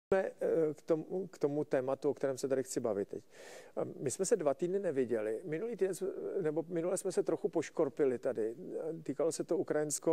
K tomu tématu, o kterém se tady chci bavit teď. My jsme se 2 týdny neviděli. Minule jsme se trochu poškorpili tady. Týkalo se to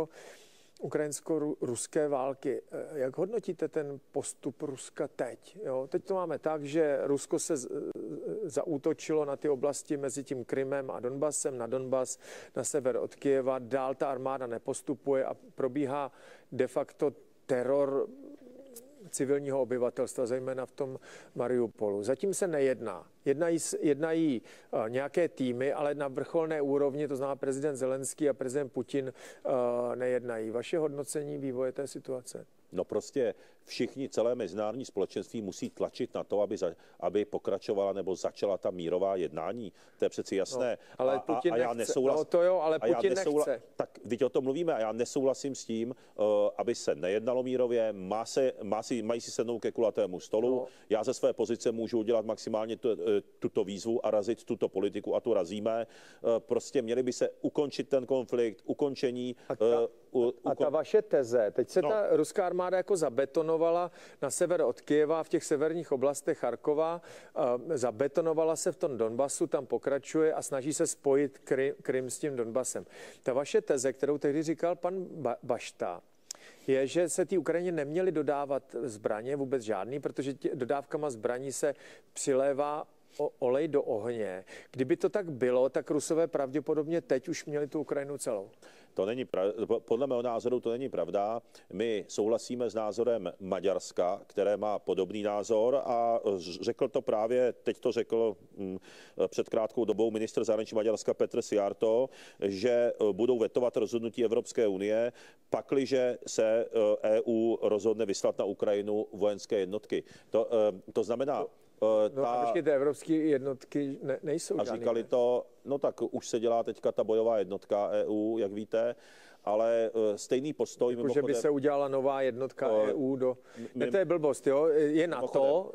ukrajinsko-ruské války. Jak hodnotíte ten postup Ruska teď? Jo? Teď to máme tak, že Rusko se zaútočilo na ty oblasti mezi tím Krymem a Donbasem, na Donbas, na sever od Kyjeva. Dál ta armáda nepostupuje a probíhá de facto teror civilního obyvatelstva, zejména v tom Mariupolu. Zatím se nejedná. Jednají nějaké týmy, ale na vrcholné úrovni, to znamená prezident Zelenský a prezident Putin, nejednají. Vaše hodnocení vývoje té situace? No prostě všichni, celé mezinárodní společenství musí tlačit na to, aby pokračovala nebo začala ta mírová jednání. To je přeci jasné. No, ale Putin a já nechce. Nesouhlas, no to jo, ale Putin nechce. Tak teď o tom mluvíme a já nesouhlasím s tím, aby se nejednalo mírově, mají si sednout ke kulatému stolu. No. Já ze své pozice můžu udělat maximálně tuto výzvu a razit tuto politiku a tu razíme. Prostě měli by se ukončit ten konflikt, ukončení. A ta vaše teze, teď se ta ruská armáda jako zabetonovala na sever od Kyjeva, v těch severních oblastech Charkova, zabetonovala se v tom Donbasu, tam pokračuje a snaží se spojit Krym s tím Donbasem. Ta vaše teze, kterou tehdy říkal pan Bašta, je, že se té Ukrajině neměly dodávat zbraně, vůbec žádný, protože dodávkama zbraní se přilévá olej do ohně. Kdyby to tak bylo, tak Rusové pravděpodobně teď už měli tu Ukrajinu celou. To není podle mého názoru to není pravda. My souhlasíme s názorem Maďarska, které má podobný názor a řekl to právě, teď to řekl před krátkou dobou ministr zahraničí Maďarska Petr Szijjártó, že budou vetovat rozhodnutí Evropské unie, pakliže se EU rozhodne vyslat na Ukrajinu vojenské jednotky. To znamená, a počkejte, evropské jednotky nejsou žádný. A říkali to, no tak už se dělá teďka ta bojová jednotka EU, jak víte, ale stejný postoj. Že by se udělala nová jednotka EU do... Ne, to je blbost, jo? Je NATO,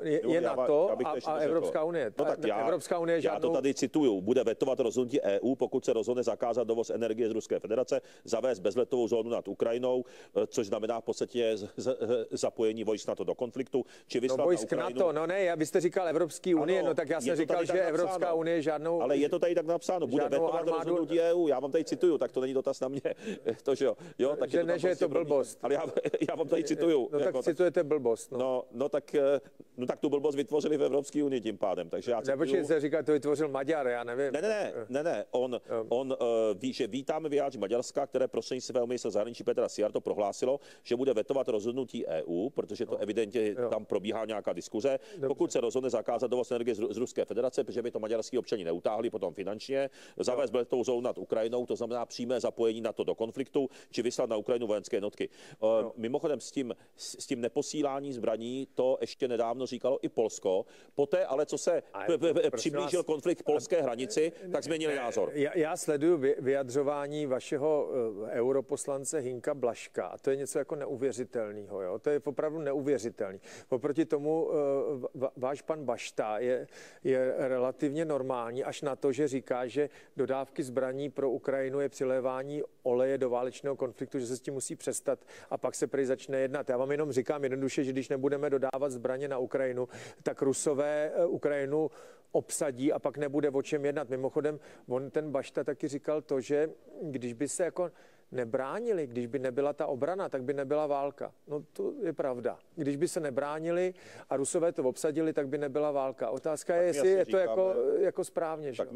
a Evropská unie. No tak Evropská unie žádnou... Já to tady cituju. Bude vetovat rozhodnutí EU, pokud se rozhodne zakázat dovoz energie z Ruské federace, zavést bezletovou zónu nad Ukrajinou, což znamená v podstatě zapojení vojsk NATO do konfliktu, či vyslat na Ukrajinu. NATO, no ne, vy jste říkal Evropské unie, no tak já jsem říkal, že Evropská unie žádnou... Ale je to tady tak napsáno, bude vetovat rozhodnutí EU, já vám tady cituju, tak to není dotaz na mě. To, že jo, tak že ne, že je to blbost. Ale já vám tady cituju. No tak citujete blbost. No tak tu blbost vytvořili v Evropské unii tím pádem. Takže já cituju... Nebo se říká, to vytvořil Maďar, já nevím. Ne. On ví, že vítáme vyjádření Maďarska, které prostřednictvím svého ministra zahraničí Petra Szijjártó prohlásilo, že bude vetovat rozhodnutí EU, protože to evidentně tam probíhá nějaká diskuze. Pokud se rozhodne zakázat dovoz energie z Ruské federace, protože by to maďarský občani neutáhli potom finančně, zavést bezletovou zónu nad Ukrajinou, to znamená přímé zapojení NATO do konfliktu, či vyslat na Ukrajinu vojenské jednotky. Mimochodem s tím neposílání zbraní to ještě nedávno říkalo i Polsko. Poté ale, co se přiblížil konflikt k polské hranici, tak změnili názor. Já sleduju vyjadřování vašeho europoslance Hinka Blažka a to je něco jako neuvěřitelného. Jo? To je opravdu neuvěřitelný. Oproti tomu váš pan Bašta je relativně normální, až na to, že říká, že dodávky zbraní pro Ukrajinu je přilévání oleje do válečného konfliktu, že se s tím musí přestat a pak se prý začne jednat. Já vám jenom říkám jednoduše, že když nebudeme dodávat zbraně na Ukrajinu, tak Rusové Ukrajinu obsadí a pak nebude o čem jednat. Mimochodem, ten Bašta taky říkal to, že když by se jako nebránili, když by nebyla ta obrana, tak by nebyla válka. No to je pravda. Když by se nebránili a Rusové to obsadili, tak by nebyla válka. Otázka je, jestli je to jako správně. Tak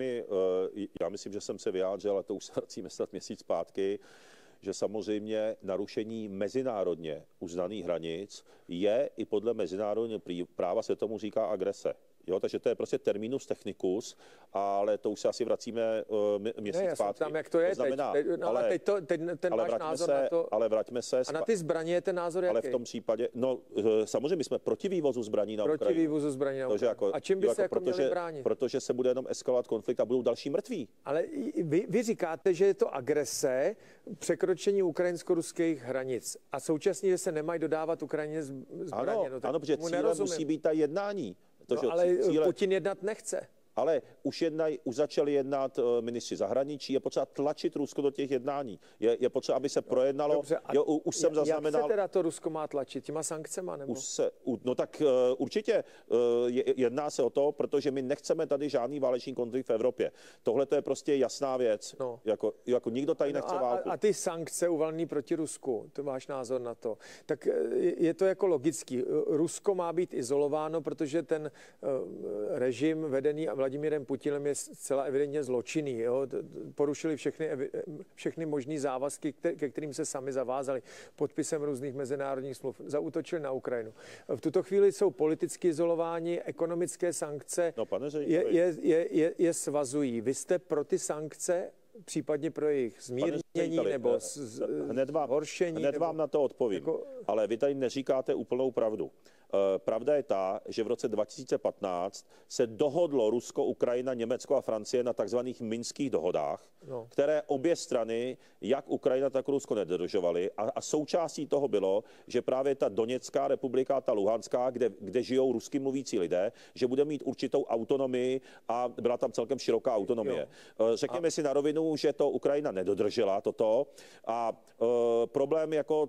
já myslím, že jsem se vyjádřil, ale to už se vracíme snad měsíc zpátky, že samozřejmě narušení mezinárodně uznaných hranic je i podle mezinárodního práva se tomu říká agrese. Jo, takže to je prostě terminus technicus, ale to už se asi vracíme měsíc zpátky. Tam, jak to je znamená, teď. Ale ten váš názor na to... Ale vraťme se... A na ty zbraně je ten názor jaký? Ale v tom případě... No, samozřejmě my jsme proti vývozu zbraní na Ukrajinu. Proti vývozu zbraní na Ukrajinu. A čím by se měli bránit? Protože se bude jenom eskalovat konflikt a budou další mrtví. Ale vy říkáte, že je to agrese, překročení ukrajinsko-ruských hranic. A současně, že se nemají dodávat Ukrajině zbraně. Ano, protože cílem musí být ta jednání. Ale Putin jednat nechce. ale už začali jednat ministři zahraničí, je potřeba tlačit Rusko do těch jednání. Je potřeba, aby se projednalo. Dobře, už jsem zaznamenal. Jak se teda to Rusko má tlačit? Těma sankcema? Nebo? No tak určitě jedná se o to, protože my nechceme tady žádný válečný konflikt v Evropě. Tohle to je prostě jasná věc. No. Jako nikdo tady nechce válku. A ty sankce uvalené proti Rusku, to máš názor na to? Tak je to jako logický. Rusko má být izolováno, protože ten režim vedený Vladimírem Putinem je zcela evidentně zločinný. Jo? Porušili všechny možné závazky, ke kterým se sami zavázali podpisem různých mezinárodních smluv. Zaútočili na Ukrajinu. V tuto chvíli jsou politicky izolováni, ekonomické sankce je svazují. Vy jste pro ty sankce, případně pro jejich zmírnění nebo zhoršení? Hned vám na to odpovím, ale vy tady neříkáte úplnou pravdu. Pravda je ta, že v roce 2015 se dohodlo Rusko, Ukrajina, Německo a Francie na takzvaných minských dohodách, které obě strany, jak Ukrajina, tak Rusko, nedodržovaly. A součástí toho bylo, že právě ta Doněcká republika, ta Luhanská, kde žijou rusky mluvící lidé, že bude mít určitou autonomii a byla tam celkem široká autonomie. Řekněme si na rovinu, že to Ukrajina nedodržela toto a problém jako...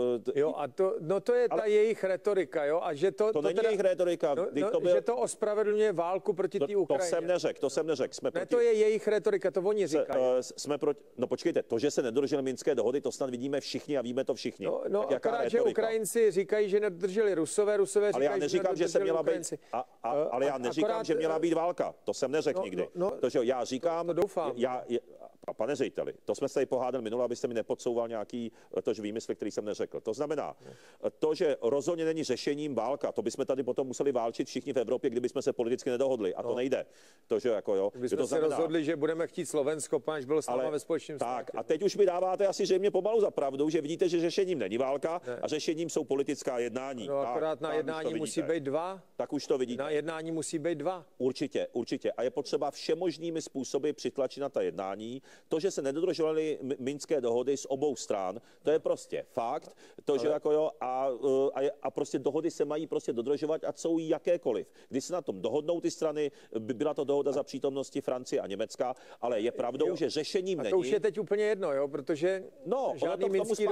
to je ta jejich retorika, jo? A že to není jejich retorika. Že to ospravedlňuje válku proti té Ukrajině. To jsem neřekl. To je jejich retorika, to oni říkají. No počkejte, to, že se nedodržely minské dohody, to snad vidíme všichni a víme to všichni. Akorát, že Ukrajinci říkají, že nedodrželi Rusové říkají, ale já neříkám, že se měla být, ale já neříkám, že měla být válka. To jsem neřekl nikdy. Takže já říkám, to doufám. Pane řediteli, to jsme se tady pohádali minule, abyste mi nepodsouval nějaký výmysl, který jsem neřekl. To znamená, to, že rozhodně není řešením válka, to bychom tady potom museli válčit všichni v Evropě, kdybychom se politicky nedohodli. A to nejde. Kdybychom se rozhodli, že budeme chtít Slovensko, až bylo s náma ve společném státě. Tak, a teď už mi dáváte asi zřejmě pomalu za pravdu, že vidíte, že řešením není válka a řešením jsou politická jednání. No akorát na jednání musí být dva. Tak už to vidíte. Na jednání musí být dva. Určitě. A je potřeba všemožnými způsoby přitlačit na ta jednání. To, že se nedodržovaly minské dohody z obou stran, to je prostě fakt. A prostě dohody se mají prostě dodržovat, ať jsou jakékoliv. Když se na tom dohodnou ty strany, byla to dohoda za přítomnosti Francie a Německa, ale je pravdou, že řešením není. A to už je teď úplně jedno, jo, protože žádný minský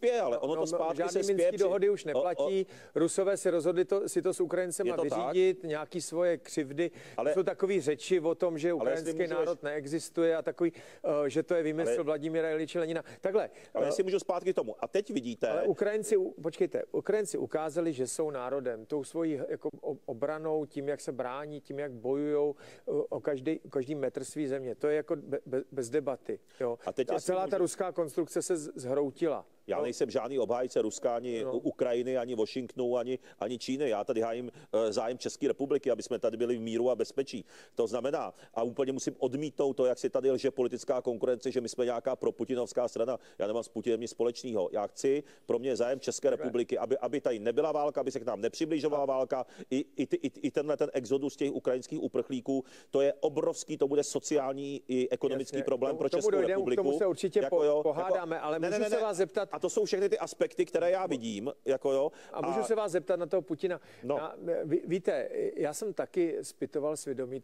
dohody už neplatí. Rusové si rozhodli si to s Ukrajincema vyřídit, nějaký svoje křivdy. Jsou takový řeči o tom, že ukrajinský národ neexistuje a takový, že to je výmysl Vladimíra Iliče Lenina. Takhle. Ale jestli můžu zpátky k tomu. A teď vidíte... Ale Ukrajinci ukázali, že jsou národem. Tou svojí jako obranou, tím, jak se brání, tím, jak bojujou o každý metr své země. To je jako bez debaty. Jo. A celá ta ruská konstrukce se zhroutila. Já nejsem žádný obhájce Ruska, ani Ukrajiny, ani Washingtonu, ani Číny. Já tady hájím zájem České republiky, aby jsme tady byli v míru a bezpečí. To znamená, a úplně musím odmítnout to, jak si tady lže politická konkurence, že my jsme nějaká proputinovská strana. Já nemám s Putinem nic společného. Já chci, pro mě je zájem České republiky, aby tady nebyla válka, aby se k nám nepřibližovala válka. I tenhle ten exodus těch ukrajinských uprchlíků, to je obrovský, to bude sociální i ekonomický problém pro Českou republiku. K tomu se určitě pohádáme, ale můžu se vás zeptat. A to jsou všechny ty aspekty, které já vidím. A můžu se vás zeptat na toho Putina. Víte, já jsem taky zpytoval svědomí,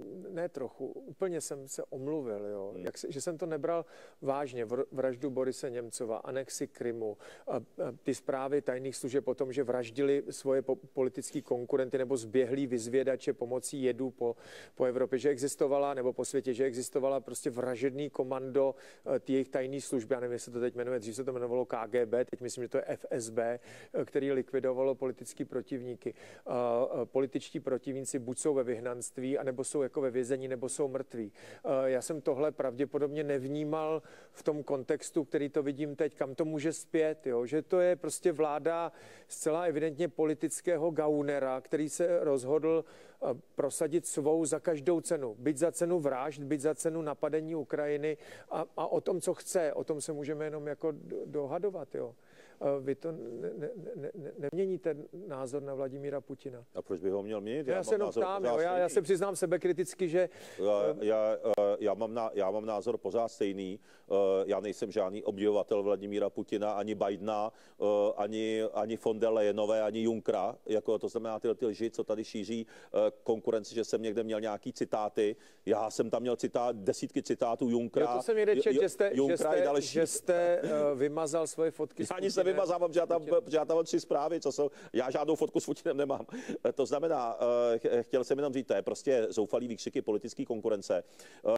úplně jsem se omluvil, jo, že jsem to nebral vážně. Vraždu Borise Němcova, anexi Krymu, ty zprávy tajných služeb o tom, že vraždili svoje politické konkurenty nebo zběhlí vyzvědače pomocí jedů po Evropě, že existovala, nebo po světě, že existovala prostě vražedný komando jejich tajných služby, já nevím, jestli se to teď jmenuje, dřív se to jmenovalo KGB, teď myslím, že to je FSB, který likvidovalo politické protivníky. Političtí protivníci buď jsou ve vyhnanství, anebo jsou jako ve vězení, nebo jsou mrtví. Já jsem tohle pravděpodobně nevnímal v tom kontextu, který to vidím teď, kam to může spět, jo? Že to je prostě vláda zcela evidentně politického gaunera, který se rozhodl prosadit svou za každou cenu. Byť za cenu vražd, byť za cenu napadení Ukrajiny a o tom, co chce, o tom se můžeme jenom jako dohadovat, jo. vy to neměníte názor na Vladimíra Putina. A proč bych ho měl měnit? Já se jenom ptám, já se přiznám sebekriticky, že... Já mám názor pořád stejný. Já nejsem žádný obdivovatel Vladimíra Putina, ani Bidena, ani von der Leyenové, ani Junckera. Jako to znamená ty lži, co tady šíří konkurenci, že jsem někde měl nějaký citáty. Já jsem tam měl desítky citátů Junckera. To jsem někde četl, že jste vymazal svoje fotky. Já nic nevymazávám, že já tam mám 3 zprávy, já žádnou fotku s Putinem nemám. To znamená, chtěl jsem jenom říct, to je prostě zoufalý výkřiky politické konkurence.